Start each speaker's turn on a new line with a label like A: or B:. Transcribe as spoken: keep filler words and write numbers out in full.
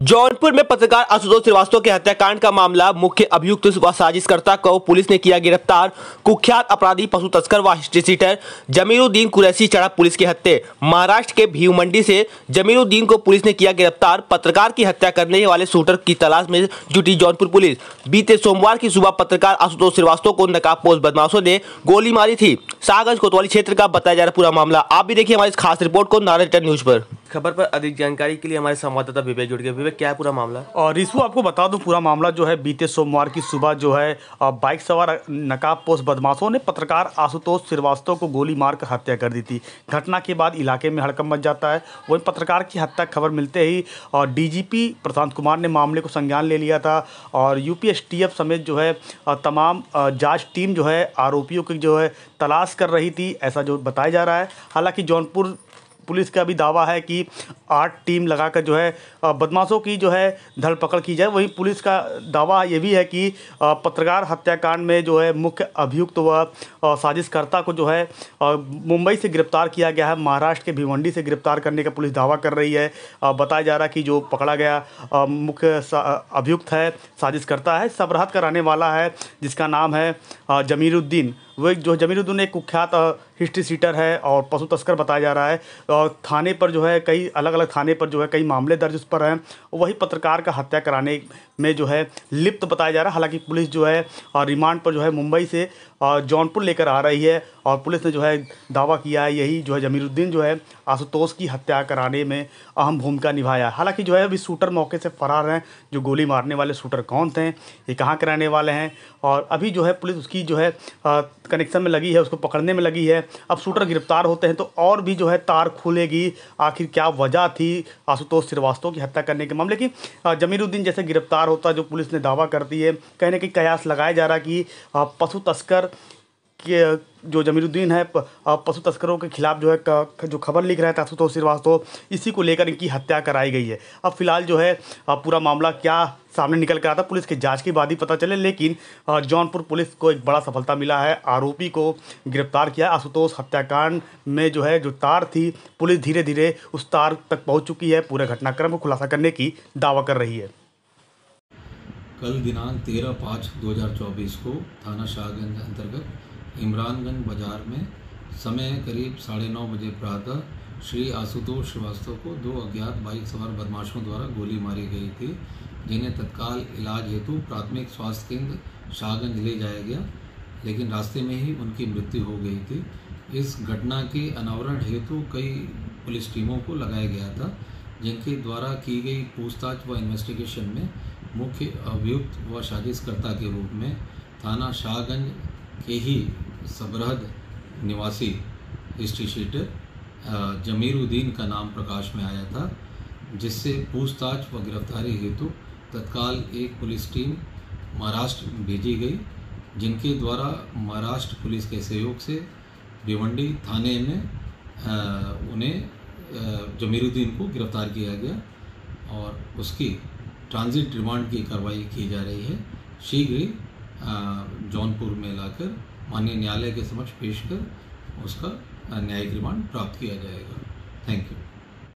A: जौनपुर में पत्रकार आशुतोष श्रीवास्तव के हत्याकांड का मामला, मुख्य अभियुक्त व साजिशकर्ता को पुलिस ने किया गिरफ्तार। कुख्यात अपराधी पशु तस्कर व हिस्ट्री सीटर जमीरुद्दीन कुरैशी चढ़ा पुलिस के हत्थे। महाराष्ट्र के भीवमंडी से जमीरुद्दीन को पुलिस ने किया गिरफ्तार। पत्रकार की हत्या करने वाले शूटर की तलाश में जुटी जौनपुर पुलिस। बीते सोमवार की सुबह पत्रकार आशुतोष श्रीवास्तव को नकाबपोश बदमाशों ने गोली मारी थी। शाहगंज कोतवाली क्षेत्र का बताया जा रहा पूरा मामला। आप भी देखिए हमारी इस खास रिपोर्ट को नारा रिटर्न न्यूज पर। खबर पर अधिक जानकारी के लिए हमारे संवाददाता विवेक जुड़ गए। विवेक, क्या है पूरा मामला?
B: और रिशु, आपको बता दूं, पूरा मामला जो है बीते सोमवार की सुबह जो है बाइक सवार नकाबपोश बदमाशों ने पत्रकार आशुतोष श्रीवास्तव को गोली मारकर हत्या कर दी थी। घटना के बाद इलाके में हड़कंप मच जाता है। वहीं पत्रकार की हत्या खबर मिलते ही डीजीपी प्रशांत कुमार ने मामले को संज्ञान ले लिया था और यूपी एसटीएफ समेत जो है तमाम जांच टीम जो है आरोपियों की जो है तलाश कर रही थी, ऐसा जो बताया जा रहा है। हालांकि जौनपुर पुलिस का भी दावा है कि आठ टीम लगाकर जो है बदमाशों की जो है धर पकड़ की जाए। वहीं पुलिस का दावा ये भी है कि पत्रकार हत्याकांड में जो है मुख्य अभियुक्त व साजिशकर्ता को जो है मुंबई से गिरफ्तार किया गया है। महाराष्ट्र के भिवंडी से गिरफ्तार करने का पुलिस दावा कर रही है। बताया जा रहा है कि जो पकड़ा गया मुख्य अभियुक्त है, साजिशकर्ता है, सबरहत का रहने वाला है, जिसका नाम है जमीरुद्दीन। वो जो जमीरुद्दीन एक कुख्यात हिस्ट्री सीटर है और पशु तस्कर बताया जा रहा है। और थाने पर जो है कई अलग अलग थाने पर जो है कई मामले दर्ज उस पर हैं। वही पत्रकार का हत्या कराने में जो है लिप्त बताया जा रहा है। हालांकि पुलिस जो है रिमांड पर जो है मुंबई से जौनपुर लेकर आ रही है और पुलिस ने जो है दावा किया है यही जो है जमीरुद्दीन जो है आशुतोष की हत्या कराने में अहम भूमिका निभाया है। हालांकि जो है अभी शूटर मौके से फरार हैं। जो गोली मारने वाले शूटर कौन थे, ये कहाँ के रहने वाले हैं, और अभी जो है पुलिस उसकी जो है कनेक्शन में लगी है, उसको पकड़ने में लगी है। अब शूटर गिरफ्तार होते हैं तो और भी जो है तार खुलेगी, आखिर क्या वजह थी आशुतोष श्रीवास्तव की हत्या करने के मामले की। जमीरुद्दीन जैसे गिरफ्तार होता, जो पुलिस ने दावा करती है, कहीं ना कहीं कयास लगाया जा रहा कि पशु तस्कर के जो जमीरुद्दीन है पशु तस्करों के खिलाफ जो है जो खबर लिख रहा था आशुतोष श्रीवास्तव, इसी को लेकर इनकी हत्या कराई गई है। अब फिलहाल जो है पूरा मामला क्या सामने निकल कर आता, पुलिस की जांच के बाद ही पता चले। लेकिन जौनपुर पुलिस को एक बड़ा सफलता मिला है, आरोपी को गिरफ्तार किया। आशुतोष हत्याकांड में जो है जो तार थी, पुलिस धीरे धीरे उस तार तक पहुँच चुकी है। पूरे घटनाक्रम को खुलासा करने की दावा कर रही है।
C: कल दिनांक तेरह पाँच दो हज़ार चौबीस को थाना शाहगंज अंतर्गत इमरानगंज बाजार में समय करीब साढ़े नौ बजे प्रातः श्री आशुतोष श्रीवास्तव को दो अज्ञात बाइक सवार बदमाशों द्वारा गोली मारी गई थी, जिन्हें तत्काल इलाज हेतु प्राथमिक स्वास्थ्य केंद्र शाहगंज ले जाया गया, लेकिन रास्ते में ही उनकी मृत्यु हो गई थी। इस घटना के अनावरण हेतु कई पुलिस टीमों को लगाया गया था, जिनके द्वारा की गई पूछताछ व इन्वेस्टिगेशन में मुख्य अभियुक्त व साजिशकर्ता के रूप में थाना शाहगंज के ही सबरहद निवासी हिस्ट्री शीटर जमीरुद्दीन का नाम प्रकाश में आया था, जिससे पूछताछ व गिरफ्तारी हेतु तत्काल एक पुलिस टीम महाराष्ट्र भेजी गई, जिनके द्वारा महाराष्ट्र पुलिस के सहयोग से भिवंडी थाने में उन्हें जमीरुद्दीन को गिरफ्तार किया गया और उसकी ट्रांजिट रिमांड की कार्रवाई की जा रही है। शीघ्र ही जौनपुर में लाकर माननीय न्यायालय के समक्ष पेश कर उसका न्यायिक रिमांड प्राप्त किया जाएगा। Thank you.